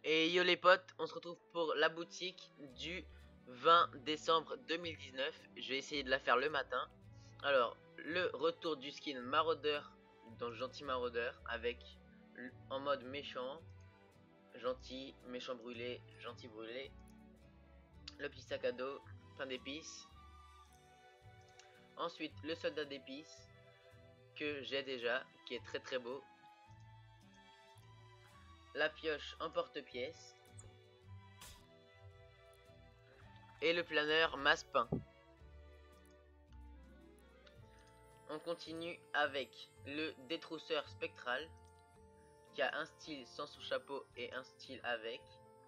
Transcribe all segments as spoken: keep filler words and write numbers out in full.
Et yo les potes, on se retrouve pour la boutique du vingt décembre deux mille dix-neuf. Je vais essayer de la faire le matin. Alors, le retour du skin maraudeur, donc gentil maraudeur, avec en mode méchant, gentil, méchant brûlé, gentil brûlé. Le petit sac à dos, plein d'épices. Ensuite, le soldat d'épices, que j'ai déjà, qui est très très beau. La pioche en porte-pièce. Et le planeur masse-pain. On continue avec le détrousseur spectral, qui a un style sans son chapeau et un style avec.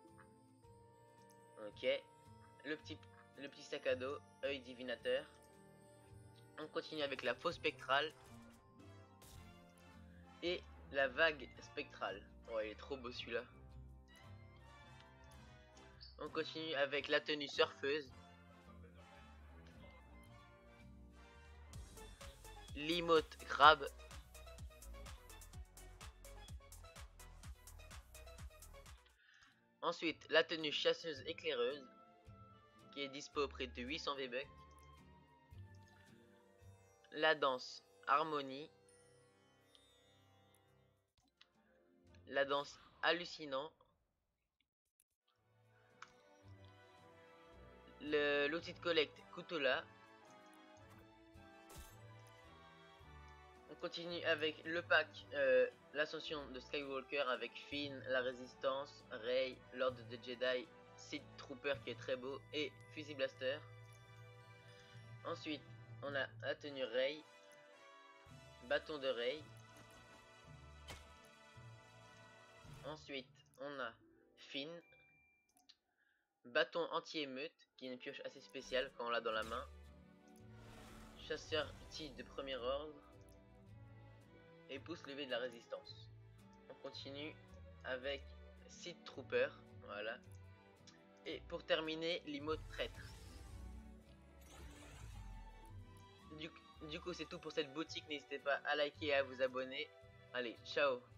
Ok. Le petit, le petit sac à dos, œil divinateur. On continue avec la faux spectrale. Et la vague spectrale. Oh, il est trop beau celui-là. On continue avec la tenue surfeuse. L'emote crabe. Ensuite, la tenue chasseuse éclaireuse, qui est dispo au prix de huit cents V-Bucks. La danse harmonie. La danse hallucinant. L'outil de collecte Couteau-là. On continue avec le pack euh, l'ascension de Skywalker avec Finn, la résistance, Rey, l'ordre de Jedi, Sith Trooper qui est très beau et fusil blaster. Ensuite on a la tenue Rey, bâton de Rey. Ensuite on a Finn, bâton anti-émeute qui est une pioche assez spéciale quand on l'a dans la main. Chasseur petit de premier ordre. Et pouce levé de la résistance. On continue avec Sith Trooper, voilà. Et pour terminer, l'emote traître. Du, du coup c'est tout pour cette boutique, n'hésitez pas à liker et à vous abonner. Allez, ciao.